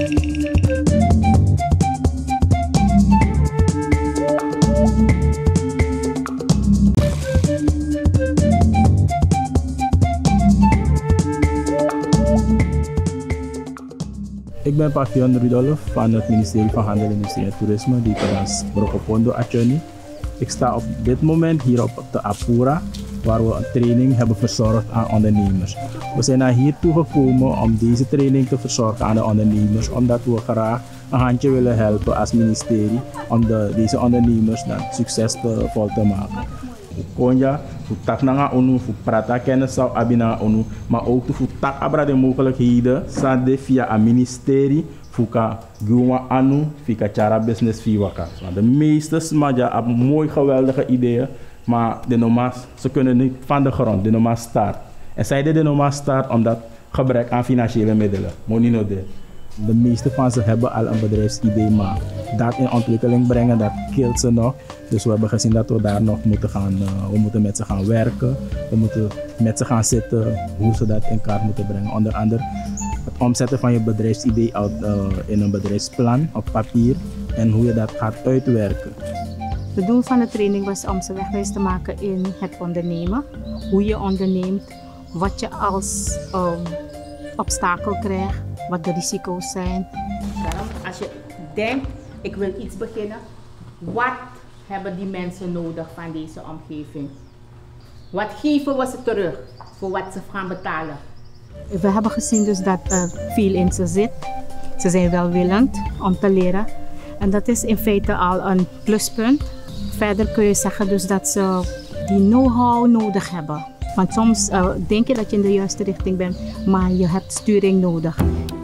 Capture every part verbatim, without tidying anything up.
Ik ben Pavion Rudolf van het ministerie van Handel, Industrie en Toerisme, die is Brokopondo Attorney. Ik sta op dit moment hier op de Apura, waar we een training hebben verzorgd aan ondernemers. We zijn naar hier toe gekomen om deze training te verzorgen aan de ondernemers, omdat we graag een handje willen helpen als ministerie om de, deze ondernemers dan succesvol te maken. Konja, voor tak na onu, voor prata kennis zou abina onu, maar ook voor tak abra de mogelijkheden, sade via een ministerie, voor ka guma anu, via cara business via waka. De meeste smaja hebben mooi geweldige ideeën, maar de normaal, ze kunnen niet van de grond, de normaal start. En zij de normaal start omdat gebrek aan financiële middelen, money no de. De meeste van ze hebben al een bedrijfsidee, maar dat in ontwikkeling brengen, dat killt ze nog. Dus we hebben gezien dat we daar nog moeten gaan, uh, we moeten met ze gaan werken. We moeten met ze gaan zitten, hoe ze dat in kaart moeten brengen. Onder andere het omzetten van je bedrijfsidee uit, uh, in een bedrijfsplan op papier en hoe je dat gaat uitwerken. Het doel van de training was om ze wegwijs te maken in het ondernemen. Hoe je onderneemt, wat je als um, obstakel krijgt, wat de risico's zijn. Als je denkt, ik wil iets beginnen, wat hebben die mensen nodig van deze omgeving? Wat geven we ze terug voor wat ze gaan betalen? We hebben gezien dus dat er veel in ze zit. Ze zijn welwillend om te leren. En dat is in feite al een pluspunt. Verder kun je zeggen dus dat ze die know-how nodig hebben. Want soms uh, denk je dat je in de juiste richting bent, maar je hebt sturing nodig.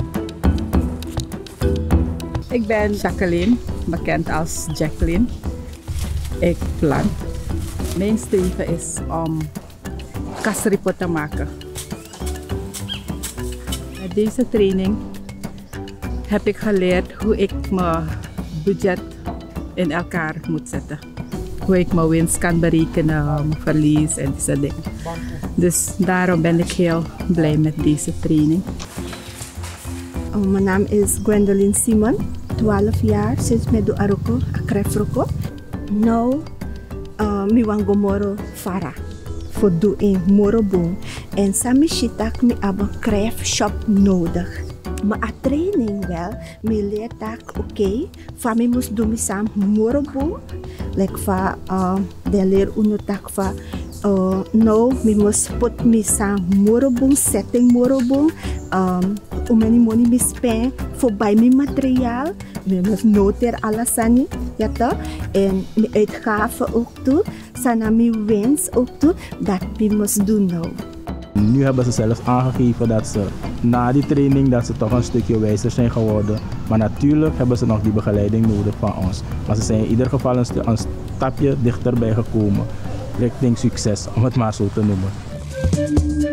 Ik ben Jacqueline, bekend als Jacqueline. Ik plant. Mijn streven is om kasripo te maken. Met deze training heb ik geleerd hoe ik mijn budget in elkaar moet zetten. Hoe ik mijn winst kan berekenen, mijn verlies en deze dingen. Dus daarom ben ik heel blij met deze training. Oh, mijn naam is Gwendolyn Simon, twaalf jaar sinds ik doe Aroko, Akrefroko. Nu, ik wil gomoro Farah, voor doe in Moroboom. En sami shitak mi heb een craft shop nodig. Maar a training wel, mi leert dat oké, okay, van mi moest doen sam Moroboom. Like van, uh, de leer uno tak van, uh, no, mi moest put mi sam Moroboom, setting Moroboom. Um, om mijn money me spend voor bij mijn materiaal. We moeten noteren alles aan ja toch? En mijn uitgaven ook toe. Sana mijn winst ook toe. Dat we moeten doen nou. Nu hebben ze zelfs aangegeven dat ze na die training dat ze toch een stukje wijzer zijn geworden. Maar natuurlijk hebben ze nog die begeleiding nodig van ons. Maar ze zijn in ieder geval een, een stapje dichterbij gekomen richting succes, om het maar zo te noemen.